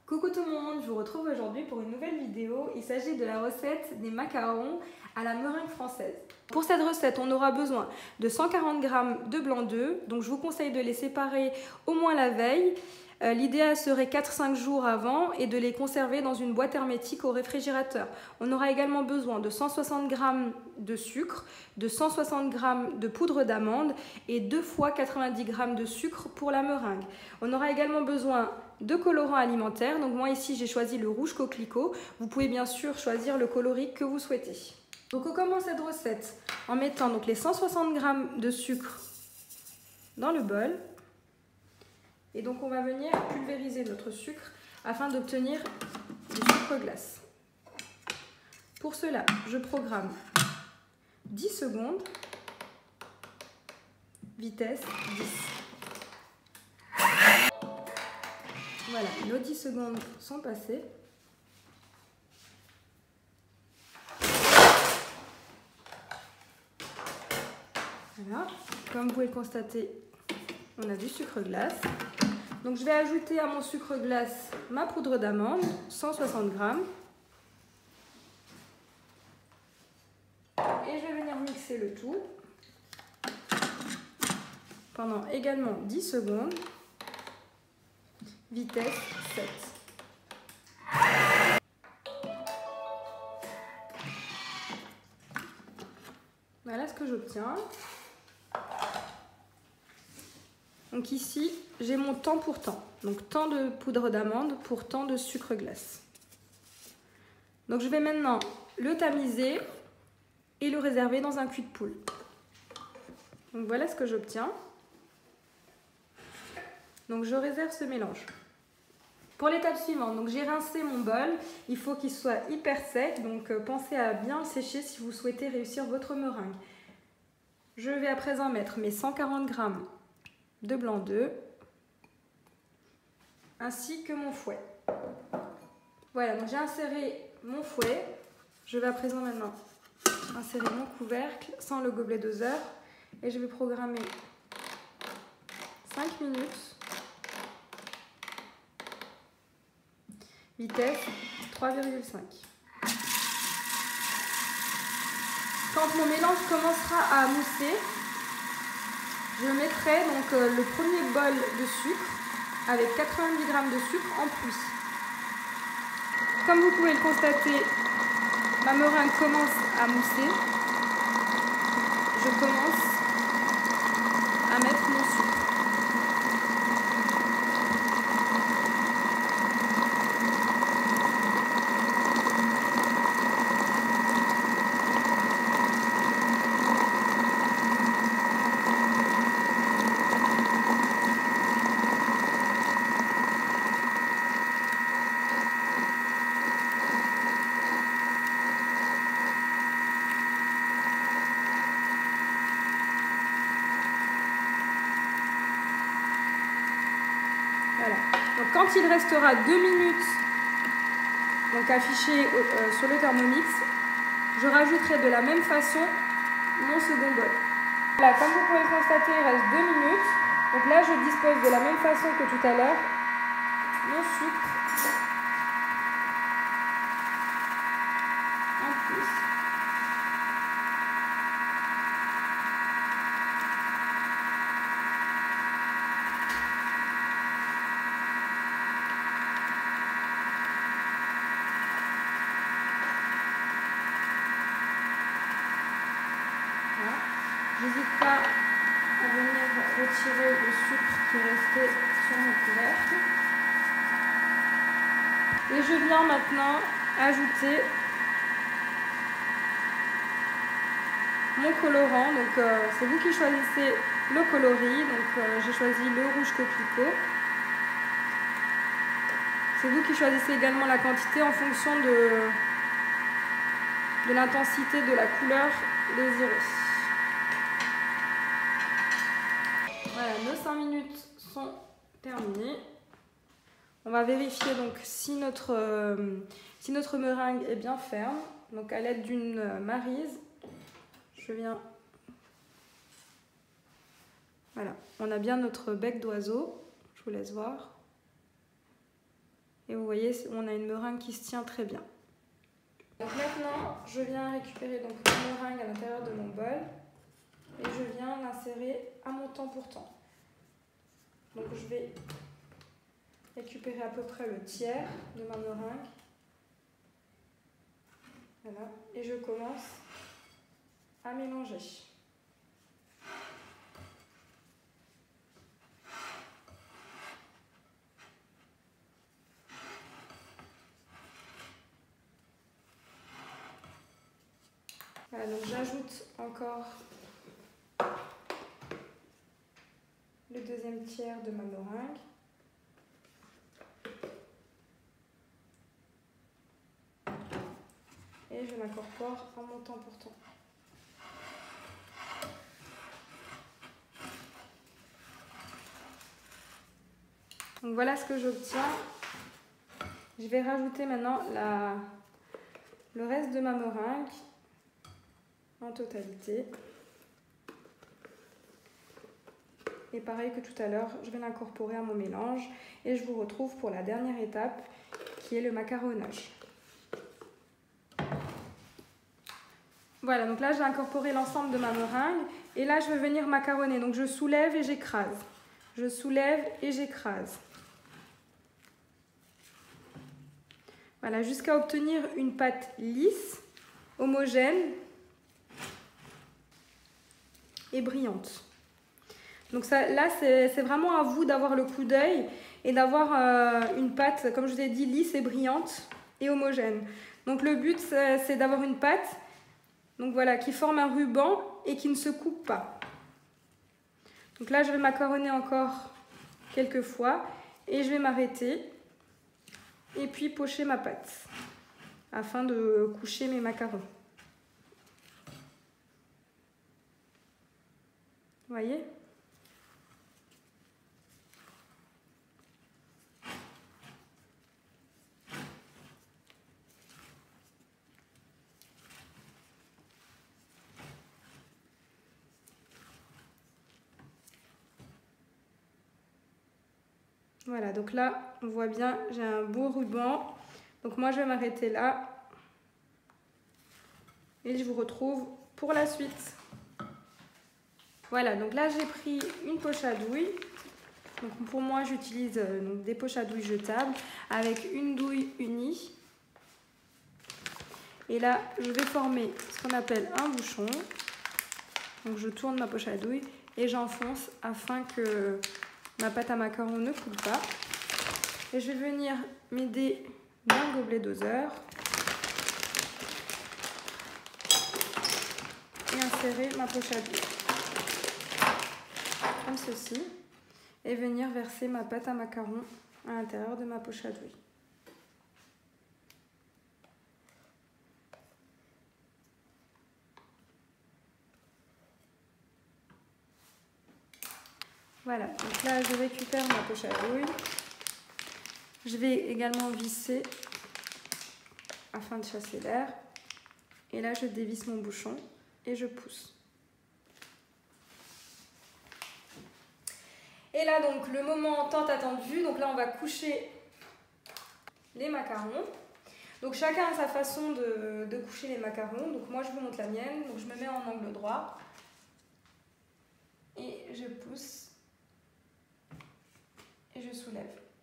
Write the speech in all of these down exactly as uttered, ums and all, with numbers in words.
Coucou tout le monde, je vous retrouve aujourd'hui pour une nouvelle vidéo. Il s'agit de la recette des macarons à la meringue française. Pour cette recette, on aura besoin de cent quarante grammes de blanc d'œuf. Donc je vous conseille de les séparer au moins la veille. Euh, L'idéal serait quatre à cinq jours avant et de les conserver dans une boîte hermétique au réfrigérateur. On aura également besoin de cent soixante grammes de sucre, de cent soixante grammes de poudre d'amande et deux fois quatre-vingt-dix grammes de sucre pour la meringue. On aura également besoin de colorants alimentaires. Donc moi ici j'ai choisi le rouge coquelicot. Vous pouvez bien sûr choisir le coloris que vous souhaitez. Donc on commence cette recette en mettant donc les cent soixante grammes de sucre dans le bol. Et donc on va venir pulvériser notre sucre afin d'obtenir du sucre glace. Pour cela, je programme dix secondes, vitesse dix. Voilà, nos dix secondes sont passées. Voilà, comme vous pouvez le constater, on a du sucre glace. Donc je vais ajouter à mon sucre glace ma poudre d'amande, cent soixante grammes. Et je vais venir mixer le tout pendant également dix secondes. Vitesse sept. Voilà ce que j'obtiens. Donc ici, j'ai mon temps pour temps. Donc tant de poudre d'amande pour tant de sucre glace. Donc je vais maintenant le tamiser et le réserver dans un cul de poule. Donc voilà ce que j'obtiens. Donc je réserve ce mélange. Pour l'étape suivante, donc j'ai rincé mon bol. Il faut qu'il soit hyper sec, donc pensez à bien le sécher si vous souhaitez réussir votre meringue. Je vais à présent mettre mes cent quarante grammes de blanc d'œuf ainsi que mon fouet. Voilà, donc j'ai inséré mon fouet. Je vais à présent maintenant insérer mon couvercle sans le gobelet doseur et je vais programmer cinq minutes. Vitesse trois virgule cinq. Quand mon mélange commencera à mousser, je mettrai donc euh, le premier bol de sucre avec quatre-vingt-dix grammes de sucre en plus. Comme vous pouvez le constater, ma meringue commence à mousser. Je commence à mettre mon sucre. Voilà. Donc quand il restera deux minutes donc affiché euh, sur le Thermomix, je rajouterai de la même façon mon second bol. Voilà, comme vous pouvez le constater, il reste deux minutes. Donc là, je dispose de la même façon que tout à l'heure mon sucre en plus. N'hésite pas à venir retirer le sucre qui est resté sur mon couvercle. Et je viens maintenant ajouter mon colorant. Donc euh, c'est vous qui choisissez le coloris. Donc euh, j'ai choisi le rouge coquelicot. C'est vous qui choisissez également la quantité en fonction de, de l'intensité de la couleur désirée. Voilà, nos cinq minutes sont terminées. On va vérifier donc si notre, euh, si notre meringue est bien ferme. Donc à l'aide d'une maryse, je viens... Voilà, on a bien notre bec d'oiseau. Je vous laisse voir. Et vous voyez, on a une meringue qui se tient très bien. Donc maintenant, je viens récupérer donc la meringue à l'intérieur de mon bol et je viens l'insérer à mon temps pour temps. Donc je vais récupérer à peu près le tiers de ma meringue. Voilà. Et je commence à mélanger. Voilà, donc j'ajoute encore le deuxième tiers de ma meringue. Et je l'incorpore en montant pour temps. Donc voilà ce que j'obtiens. Je vais rajouter maintenant la, le reste de ma meringue en totalité. Et pareil que tout à l'heure, je vais l'incorporer à mon mélange et je vous retrouve pour la dernière étape qui est le macaronnage. Voilà, donc là j'ai incorporé l'ensemble de ma meringue et là je vais venir macaronner. Donc je soulève et j'écrase. Je soulève et j'écrase. Voilà, jusqu'à obtenir une pâte lisse, homogène et brillante. Donc ça, là, c'est vraiment à vous d'avoir le coup d'œil et d'avoir euh, une pâte, comme je vous ai dit, lisse et brillante et homogène. Donc le but, c'est d'avoir une pâte donc voilà, qui forme un ruban et qui ne se coupe pas. Donc là, je vais macaronner encore quelques fois et je vais m'arrêter et puis pocher ma pâte afin de coucher mes macarons. Vous voyez ? Voilà, donc là, on voit bien, j'ai un beau ruban. Donc moi, je vais m'arrêter là. Et je vous retrouve pour la suite. Voilà, donc là, j'ai pris une poche à douille. Donc pour moi, j'utilise euh, des poches à douille jetables avec une douille unie. Et là, je vais former ce qu'on appelle un bouchon. Donc je tourne ma poche à douille et j'enfonce afin que ma pâte à macarons ne coule pas. Et je vais venir m'aider d'un gobelet doseur et insérer ma poche à douille comme ceci et venir verser ma pâte à macarons à l'intérieur de ma poche à douille. Voilà, donc là je récupère ma poche à douille. Je vais également visser afin de chasser l'air. Et là je dévisse mon bouchon et je pousse. Et là donc le moment tant attendu, donc là on va coucher les macarons. Donc chacun a sa façon de, de coucher les macarons. Donc moi je vous montre la mienne, donc je me mets en angle droit et je pousse. Et je soulève.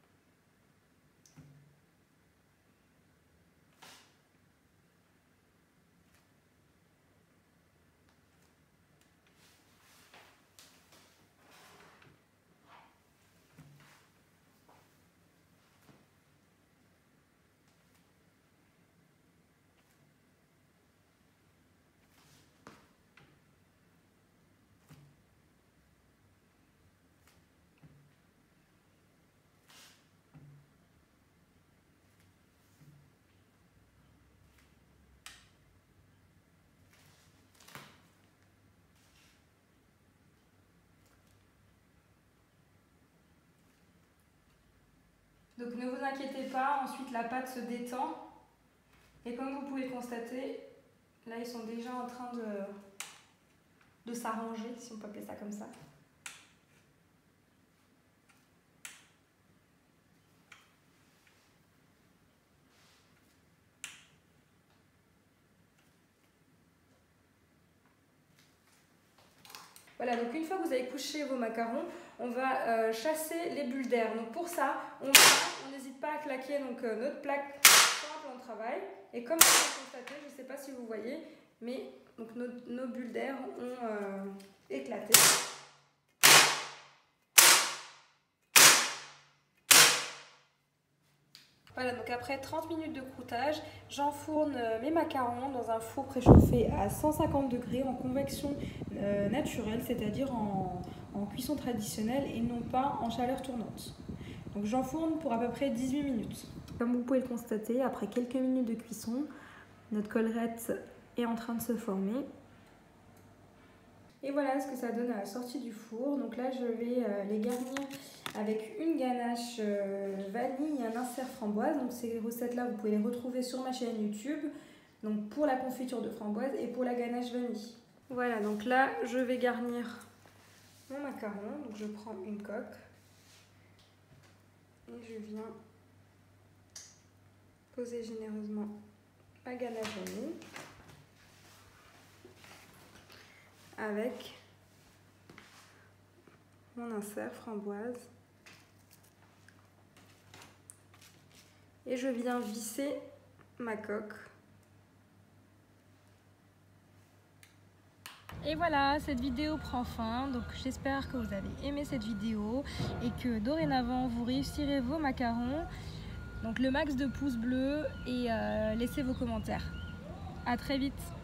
Donc ne vous inquiétez pas, ensuite la pâte se détend. Et comme vous pouvez le constater, là ils sont déjà en train de, de s'arranger, si on peut appeler ça comme ça. Voilà, donc une fois que vous avez couché vos macarons, on va euh, chasser les bulles d'air. Donc pour ça, on n'hésite pas à claquer donc, euh, notre plaque sur un plan de travail. Et comme vous l'avez constaté, je ne sais pas si vous voyez, mais donc, nos, nos bulles d'air ont euh, éclaté. Voilà, donc après trente minutes de croûtage, j'enfourne mes macarons dans un four préchauffé à cent cinquante degrés en convection euh, naturelle, c'est-à-dire en, en cuisson traditionnelle et non pas en chaleur tournante. Donc j'enfourne pour à peu près dix-huit minutes. Comme vous pouvez le constater, après quelques minutes de cuisson, notre collerette est en train de se former. Et voilà ce que ça donne à la sortie du four. Donc là, je vais euh, les garnir avec une ganache euh, vanille et un insert framboise. Donc ces recettes-là, vous pouvez les retrouver sur ma chaîne YouTube. Donc pour la confiture de framboise et pour la ganache vanille. Voilà, donc là, je vais garnir mon macaron. Donc je prends une coque et je viens poser généreusement ma ganache vanille avec mon insert framboise et je viens visser ma coque. Et voilà, cette vidéo prend fin, donc j'espère que vous avez aimé cette vidéo et que dorénavant vous réussirez vos macarons. Donc le max de pouces bleus et euh, laissez vos commentaires. À très vite.